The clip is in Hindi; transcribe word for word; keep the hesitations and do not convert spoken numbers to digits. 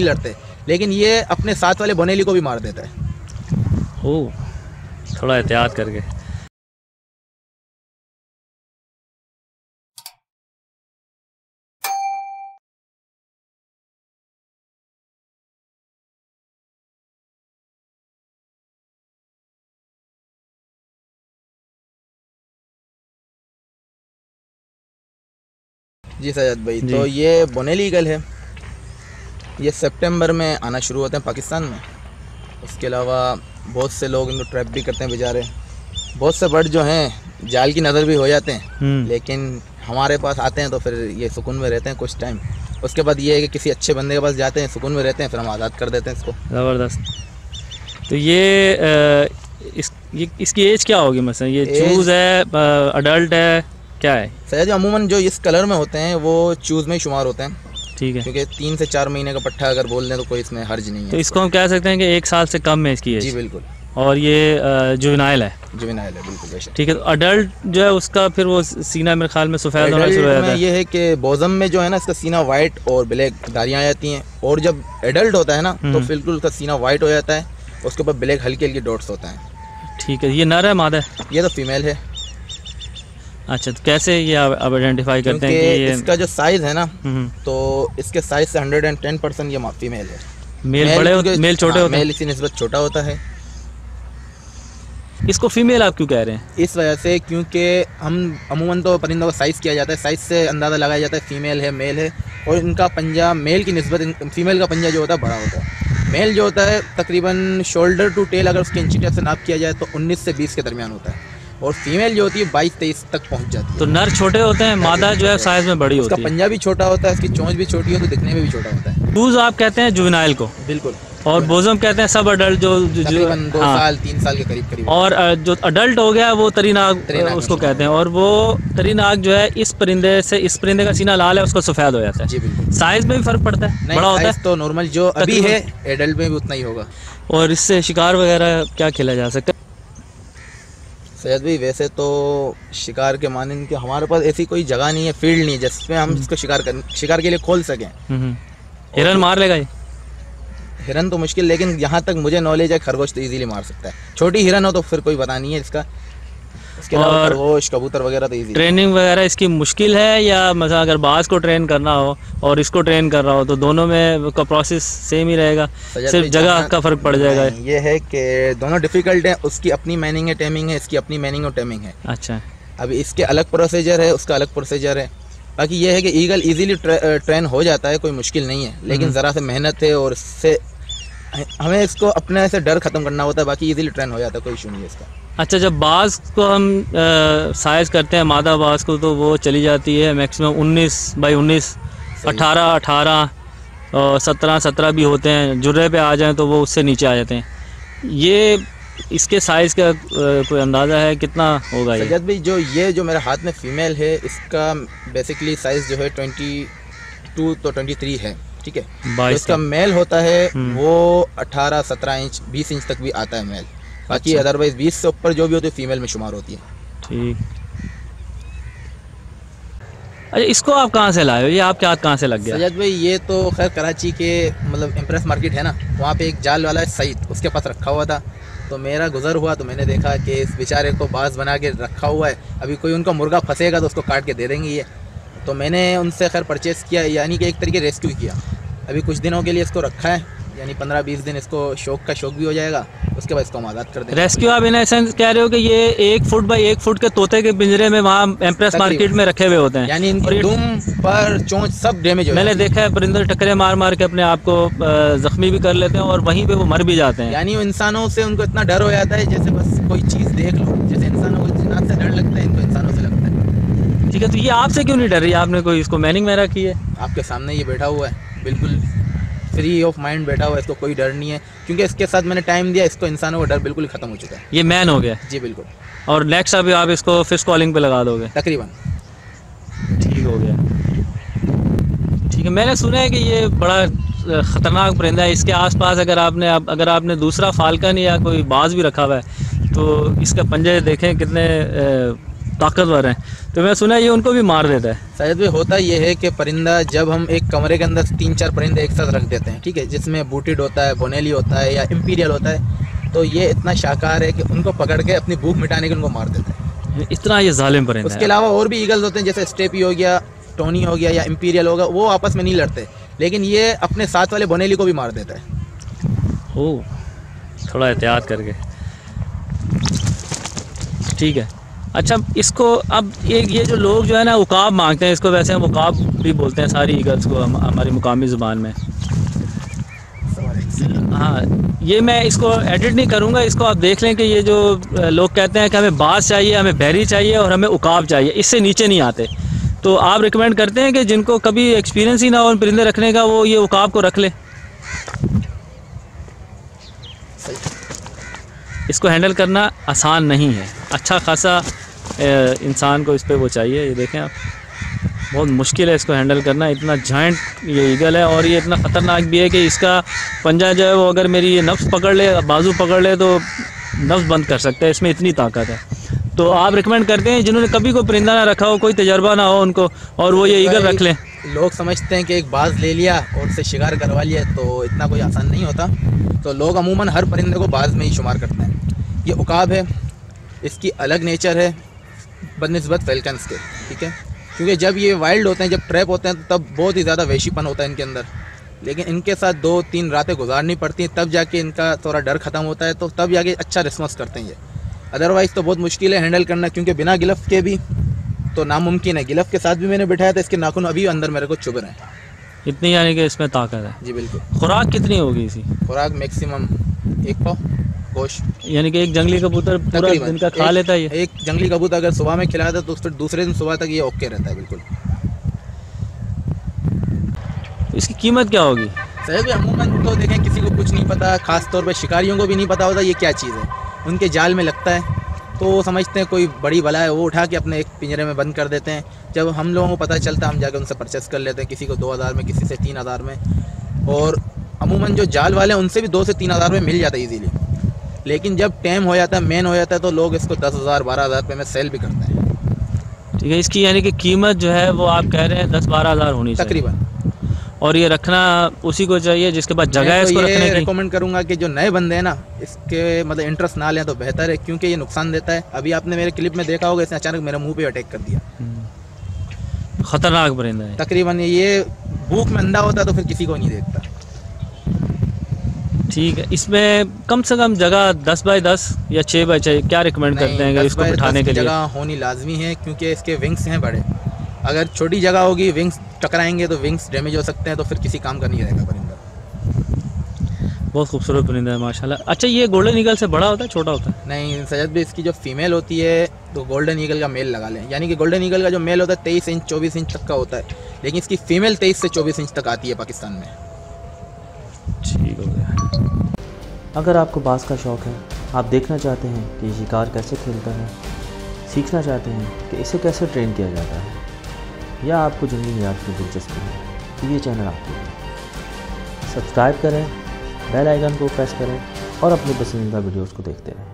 लड़ते, लेकिन ये अपने साथ वाले बोनेली को भी मार देता है। ओह, थोड़ा एहतियात करके। जी सैयद भाई, तो ये बोनेली ईगल है, ये सितंबर में आना शुरू होते हैं पाकिस्तान में। उसके अलावा बहुत से लोग इनको ट्रैप भी करते हैं बेचारे। बहुत से बर्ड जो हैं जाल की नज़र भी हो जाते हैं, लेकिन हमारे पास आते हैं तो फिर ये सुकून में रहते हैं कुछ टाइम। उसके बाद ये है कि किसी अच्छे बंदे के पास जाते हैं, सुकून में रहते हैं, फिर हम आज़ाद कर देते हैं इसको। ज़बरदस्त। तो ये आ, इस ये इसकी एज क्या होगी? मसलन ये चूज़ है, अडल्ट है, क्या है? सैयद अमूमन जो इस कलर में होते हैं वो चूज़ में ही शुमार होते हैं। ठीक है, क्योंकि तीन से चार महीने का पट्ठा अगर बोल दें तो कोई इसमें हर्ज नहीं है। तो इसको हम कह सकते हैं कि एक साल से कम है इसकी एज? जी बिल्कुल। और ये जुवेनाइल है? जुवेनाइल है बिल्कुल बेशक। ठीक है, तो अडल्ट जो है उसका फिर वो सीना मेरे ख्याल में सफ़ेद होना शुरू हो जाता है। ये है कि बोजम में जो है ना इसका सीना वाइट और ब्लैक धारियाँ आ जाती हैं, और जब एडल्ट होता है ना तो बिल्कुल उसका सीना वाइट हो जाता है, उसके ऊपर ब्लैक हल्के हल्के डॉट्स होता है। ठीक है, ये नर है मादा है? ये तो फीमेल है। अच्छा, तो कैसे ये आप आइडेंटिफाई करते हैं कि ये इसका जो साइज़ है ना, तो इसके साइज़ से हंड्रेड एंड टेन परसेंट ये फीमेल है। मेल, मेल बड़े होते, मेल छोटे होते हैं? मेल इसी निस्बत छोटा होता है। इसको फीमेल आप क्यों कह रहे हैं? इस वजह से क्योंकि हम अमूमन तो परिंदों का साइज़ किया जाता है, साइज़ से अंदाज़ा लगाया जाता है फीमेल है मेल है, और इनका पंजा मेल की निस्बत फीमेल का पंजा जो होता है बड़ा होता है। मेल जो होता है तकरीबन शोल्डर टू टेल अगर उसके इंची टेप से नाप किया जाए तो उन्नीस से बीस के दरमियान होता है, और फीमेल जो होती है बाईस तेईस तक पहुंच जाती है। तो नर छोटे होते हैं, मादा जो है साइज में बड़ी होती है। उसका पंजा भी छोटा होता है, उसकी चोंच भी छोटी है, तो दिखने में भी छोटा होता है। चूज़ आप कहते हैं जुवेनाइल को? बिल्कुल। और बोजम कहते हैं सब अडल्ट जो तकरीबन दो हाँ। साल तीन साल के करीब करीब। और जो अडल्ट हो गया वो तरी नाग उसको कहते हैं, और वो तरी नाग जो है इस परिंदे से, इस परिंदे का सीना लाल है, उसका सफ़ेद हो जाता है। जी बिल्कुल। साइज में भी फ़र्क पड़ता है? बड़ा होता है तो नॉर्मल जो अभी है एडल्ट में भी उतना ही होगा। और इससे शिकार वगैरह क्या खेला जा सकता है? सैयद भाई वैसे तो शिकार के मानने के हमारे पास ऐसी कोई जगह नहीं है, फील्ड नहीं है जिसमें हम इसको शिकार कर शिकार के लिए खोल सकें। हिरन मार लेगा ये? हिरन तो मुश्किल, लेकिन यहाँ तक मुझे नॉलेज है खरगोश तो इजीली मार सकता है। छोटी हिरन हो तो फिर कोई पता नहीं है इसका। इसके अलावा खरगोश कबूतर वगैरह तो इजी। ट्रेनिंग वगैरह इसकी मुश्किल है, या मतलब अगर बाज को ट्रेन करना हो और इसको ट्रेन कर रहा हो तो दोनों में का प्रोसेस सेम ही रहेगा, सिर्फ जगह का फ़र्क पड़ जाएगा? ये है कि दोनों डिफ़िकल्ट है, उसकी अपनी मैनिंग है, टेमिंग है, इसकी अपनी मैनिंग और टेमिंग है। अच्छा, अभी इसके अलग प्रोसीजर है, उसका अलग प्रोसीजर है। बाकी ये है कि ईगल इजीली ट्रेन हो जाता है, कोई मुश्किल नहीं है, लेकिन ज़रा से मेहनत है और इससे हमें इसको अपने से डर ख़त्म करना होता है। बाकी इजीली ट्रेन हो जाता है, कोई इशू नहीं है इसका। अच्छा, जब बाज़ को हम साइज़ करते हैं मादा बाज़ को, तो वो चली जाती है मैक्सिमम उन्नीस बाई उन्नीस, अठारह अठारह और सत्रह सत्रह भी होते हैं। जुर्रे पे आ जाएं तो वो उससे नीचे आ जाते हैं। ये इसके साइज़ का कोई अंदाज़ा है कितना होगा ये? सैयद भाई जो ये जो मेरे हाथ में फ़ीमेल है इसका बेसिकली साइज़ जो है ट्वेंटी टू तो ट्वेंटी थ्री है, ठीक है। तो इसका मेल होता है वो अठारह सत्रह इंच बीस इंच तक भी आता है मेल। बाकी अदरवाइज बीस से ऊपर जो भी होती है फीमेल में शुमार होती है। ठीक। अच्छा, इसको आप कहाँ से लाए हो? ये आपके हाथ कहाँ से लग गया? सैयद भाई ये तो खैर कराची के मतलब इम्प्रेस मार्केट है ना, वहाँ पे एक जाल वाला है सईद, उसके पास रखा हुआ था। तो मेरा गुजर हुआ तो मैंने देखा कि इस बेचारे को बाज़ बना के रखा हुआ है, अभी कोई उनका मुर्गा फंसेगा तो उसको काट के दे देंगे ये। तो मैंने उनसे खैर परचेज़ किया, यानी कि एक तरीके रेस्क्यू किया। अभी कुछ दिनों के लिए इसको रखा है, यानी पंद्रह बीस दिन इसको शौक का शौक भी हो जाएगा, उसके बाद इसको हम आज़ाद कर देंगे। रेस्क्यू आप इन एसेंस कह रहे हो कि ये एक फुट बाई एक फुट के तोते के पिंजरे में वहाँ एम्प्रेस मार्केट में रखे हुए होते हैं, यानी इनकी दुम पर चोंच सब डैमेज हो। मैंने देखा है परिंदे टकरे मार मार के अपने आप को जख्मी भी कर लेते हैं और वहीं पे वो मर भी जाते हैं। यानी इंसानों से उनको इतना डर हो जाता है जैसे बस कोई चीज़ देख लो, जैसे इंसानों को जिन्नात से डर लगता है इनको इंसानों से लगता है। ठीक है, तो ये आपसे क्यों नहीं डर रही? आपने कोई इसको मैनिंग वगैरह की है? आपके सामने ये बैठा हुआ है, बिल्कुल फ्री ऑफ माइंड बैठा हुआ है, इसको कोई डर नहीं है, क्योंकि इसके साथ मैंने टाइम दिया, इसको इंसानों का डर बिल्कुल ख़त्म हो चुका है। ये मैन हो गया? जी बिल्कुल। और नेक्स्ट अभी आप इसको फिश कॉलिंग पे लगा दोगे तकरीबन? ठीक हो गया। ठीक है, मैंने सुना है कि ये बड़ा ख़तरनाक परिंदा है। इसके आसपास अगर आपने अगर आपने दूसरा फाल्कन या कोई बाज भी रखा हुआ है तो इसका पंजे देखें कितने ताकतवर हैं, तो मैं सुना है ये उनको भी मार देता है। शायद भी होता ये है कि परिंदा जब हम एक कमरे के अंदर तीन चार परिंदे एक साथ रख देते हैं, ठीक है, जिसमें बूटिड होता है, बोनेली होता है या इम्पीरियल होता है, तो ये इतना शाकाहार है कि उनको पकड़ के अपनी भूख मिटाने के उनको मार देता है। इतना ये जालिम परिंदा है। उसके अलावा और भी ईगल्स होते हैं, जैसे स्टेपी हो गया, टोनी हो गया या इम्पीरियल होगा, वो आपस में नहीं लड़ते, लेकिन ये अपने साथ वाले बोनेली को भी मार देता है। ओह, थोड़ा एहतियात करके, ठीक है। अच्छा, इसको अब ये ये जो लोग जो है ना उकाब मांगते हैं, इसको वैसे हम उकाब भी बोलते हैं सारी ईगल्स को हम, हमारी मुकामी ज़ुबान में। हाँ, ये मैं इसको एडिट नहीं करूँगा, इसको आप देख लें कि ये जो लोग कहते हैं कि हमें बाज चाहिए, हमें बैरी चाहिए और हमें उकाब चाहिए, इससे नीचे नहीं आते। तो आप रिकमेंड करते हैं कि जिनको कभी एक्सपीरियंस ही ना हो परिंदे रखने का, वो ये उकाब को रख ले। इसको हैंडल करना आसान नहीं है, अच्छा खासा इंसान को इस पे वो चाहिए। ये देखें आप, बहुत मुश्किल है इसको हैंडल करना, इतना जायंट ये ईगल है और ये इतना ख़तरनाक भी है कि इसका पंजा जो है वो अगर मेरी ये नफ्स पकड़ ले, बाजू पकड़ ले तो नफ्स बंद कर सकता है, इसमें इतनी ताकत है। तो आप रिकमेंड करते हैं जिन्होंने कभी कोई परिंदा ना रखा हो, कोई तजर्बा ना हो उनको, और वो ये ईगल रख लें? लोग समझते हैं कि एक बाज ले लिया और उससे शिकार करवा लिया, तो इतना कोई आसान नहीं होता। तो लोग अमूमन हर परिंदे को बाज में ही शुमार करते हैं। ये उकाब है, इसकी अलग नेचर है बनिस्बत फैल्कन्स के, ठीक है, क्योंकि जब ये वाइल्ड होते हैं, जब ट्रैप होते हैं, तो तब बहुत ही ज़्यादा वहशीपन होता है इनके अंदर, लेकिन इनके साथ दो तीन रातें गुजारनी पड़ती हैं, तब जाके इनका थोड़ा डर ख़त्म होता है, तो तब जाके अच्छा रिस्पॉन्स करते हैं ये। अदरवाइज़ तो बहुत मुश्किल है हैंडल करना, क्योंकि बिना गिलफ के भी तो नामुमकिन है। गिलफ के साथ भी मैंने बिठाया था, इसके नाखून अभी अंदर मेरे को चुभ रहे हैं। इतनी यानी कि इसमें ताकत है? जी बिल्कुल। खुराक कितनी होगी इसी? खुराक मैक्सिमम एक पाव गोश्त, यानी कि एक जंगली कबूतर पूरा दिन का खा लेता है ये? एक जंगली कबूतर अगर सुबह में खिलाता है तो फिर दूसरे दिन सुबह तक ये ओके रहता है बिल्कुल। इसकी कीमत क्या होगी? सही भी अमूमन तो देखें किसी को कुछ नहीं पता, ख़ास तौर पे शिकारियों को भी नहीं पता होता ये क्या चीज़ है। उनके जाल में लगता है तो वो समझते हैं कोई बड़ी बला है, वो उठा के अपने एक पिंजरे में बंद कर देते हैं। जब हम लोगों को पता चलता है हम जाकर उनसे परचेस कर लेते हैं, किसी को दो हज़ार में, किसी से तीन हज़ार में, और अमूमन जो जाल वाले हैं उनसे भी दो से तीन हज़ार में मिल जाता है ईजीली। लेकिन जब टाइम हो जाता है, मेन हो जाता है, तो लोग इसको दस हज़ार बारह हज़ार रुपये में सेल भी करते हैं। ठीक है, इसकी यानी कि कीमत जो है वो आप कह रहे हैं दस बारह हज़ार होनी चाहिए तकरीबन। और ये रखना उसी को चाहिए जिसके पास जगह है इसको तो रखने की। रिकमेंड करूंगा कि जो नए बंदे हैं ना, इसके मतलब इंटरेस्ट ना लें तो बेहतर है, क्योंकि ये नुकसान देता है। अभी आपने मेरे क्लिप में देखा होगा, इसने अचानक मेरे मुंह पे अटैक कर दिया। खतरनाक परिंदा है तकरीबन। ये भूख में अंधा होता है तो फिर किसी को नहीं देखता। ठीक है, इसमें कम से कम जगह दस बाई दस या छः बाई छः क्या रिकमेंड करते हैं इसको बिठाने के लिए? जगह होनी लाजमी है, क्योंकि इसके विंग्स हैं बड़े। अगर छोटी जगह होगी, विंग्स टकराएंगे तो विंग्स डैमेज हो सकते हैं, तो फिर किसी काम का नहीं रहेगा परिंदा। बहुत खूबसूरत परिंदा है माशाल्लाह। अच्छा, ये गोल्डन ईगल से बड़ा होता है छोटा होता है? नहीं सैयद भी, इसकी जो फीमेल होती है तो गोल्डन ईगल का मेल लगा लें, यानी कि गोल्डन ईगल का जो मेल होता है तेईस इंच चौबीस इंच तक का होता है, लेकिन इसकी फीमेल तेईस से चौबीस इंच तक आती है पाकिस्तान में। ठीक हो गया। अगर आपको बाज़ का शौक़ है, आप देखना चाहते हैं कि ये शिकार कैसे खेलता है, सीखना चाहते हैं कि इसे कैसे ट्रेन किया जाता है, या आपको जंगली हयात में दिलचस्पी है, तो ये चैनल आपके लिए। सब्सक्राइब करें, बेल आइकन को प्रेस करें और अपनी पसंदीदा वीडियोस को देखते रहें।